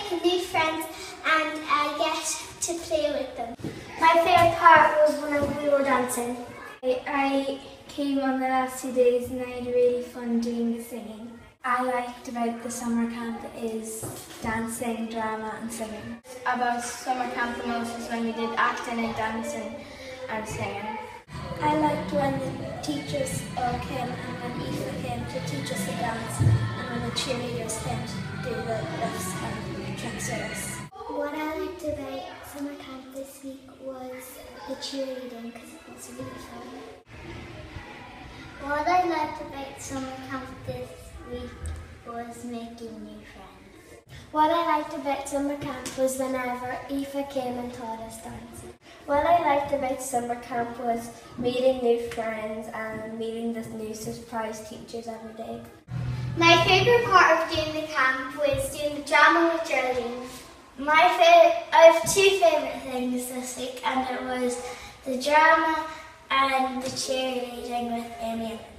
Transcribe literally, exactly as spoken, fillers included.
make new friends and I get to play with them. My favourite part was when we were dancing. I, I came on the last two days and I had really fun doing the singing. I liked about the summer camp is dancing, drama and singing. About summer camp the most is when we did acting and dancing and singing. I liked when the teachers all came and when Aoife came to teach us to dance and when the cheerleaders came to do the lifts and tricks with us. What I liked about summer camp this week was the cheerleading because it was really fun. What I liked about summer camp this week was making new friends. What I liked about summer camp was whenever Aoife came and taught us dancing. What I liked about summer camp was meeting new friends and meeting the new surprise teachers every day. My favourite part of doing the camp was doing the drama with Geraldine. My favorite, I have two favourite things this week and it was the drama and the cheerleading with Amy.